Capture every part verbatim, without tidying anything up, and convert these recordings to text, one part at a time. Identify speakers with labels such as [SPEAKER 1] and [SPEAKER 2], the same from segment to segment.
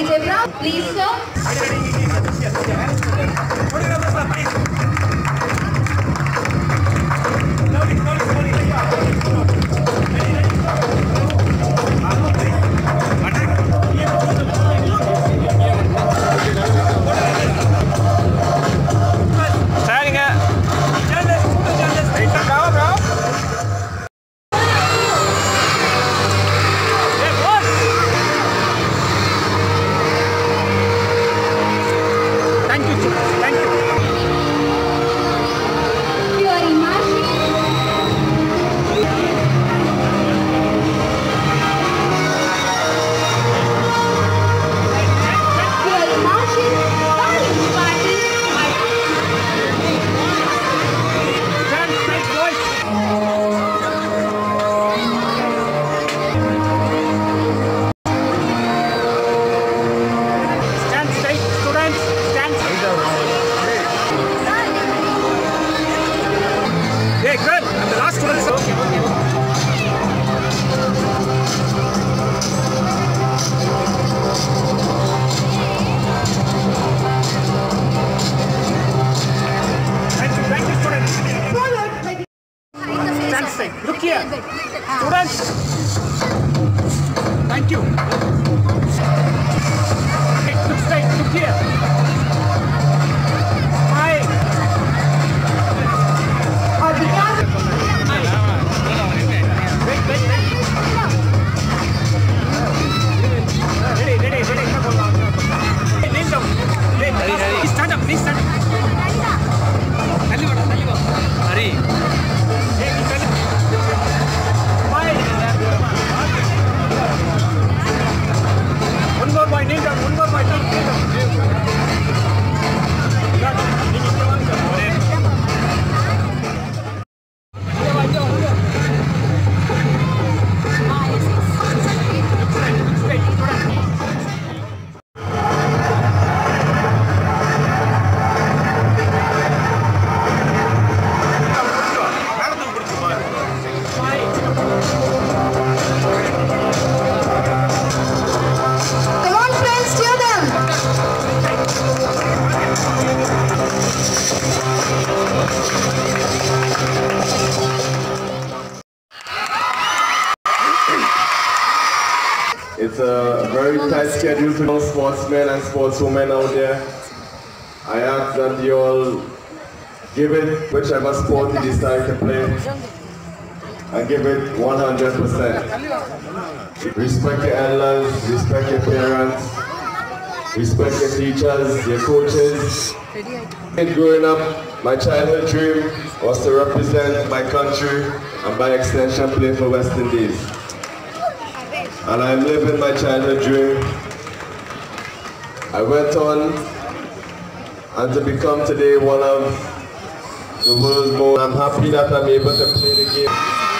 [SPEAKER 1] It's a proud, please, sir.
[SPEAKER 2] Look here, students. Thank you. Look straight. Look here. Smile. Wait, wait, wait. Ready, ready, ready. Kneel down. Please stand up. Please stand up. Hurry. One more by kneel down, one more by kneel down.
[SPEAKER 3] It's a very tight schedule for those sportsmen and sportswomen out there. I ask that you all give it whichever sport you decide to play, and give it one hundred percent. Respect your elders, respect your parents, respect your teachers, your coaches. Growing up, my childhood dream was to represent my country and by extension play for West Indies. And I'm living my childhood dream. I went on and to become today one of the world's most. I'm happy that I'm able to play the game.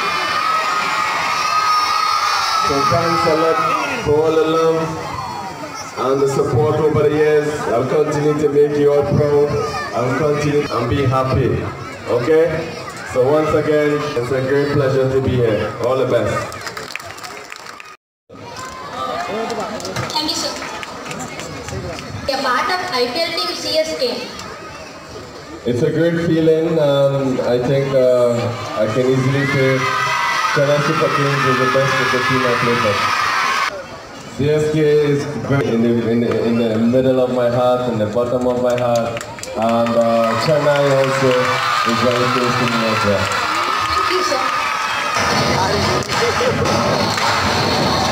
[SPEAKER 3] So thanks a lot for all the love and the support over the years. I'll continue to make you all proud. I'll continue and be happy. Okay? So once again, it's a great pleasure to be here. All the best.
[SPEAKER 1] Thank you, sir. A part of I P L team C S K.
[SPEAKER 3] It's a great feeling. Um, I think uh, I can easily say Chennai Super Kings is the best of the team I play for. C S K is very in the, in, the, in the middle of my heart, in the bottom of my heart, and uh, Chennai also is very close to me as well.
[SPEAKER 1] Thank you, sir.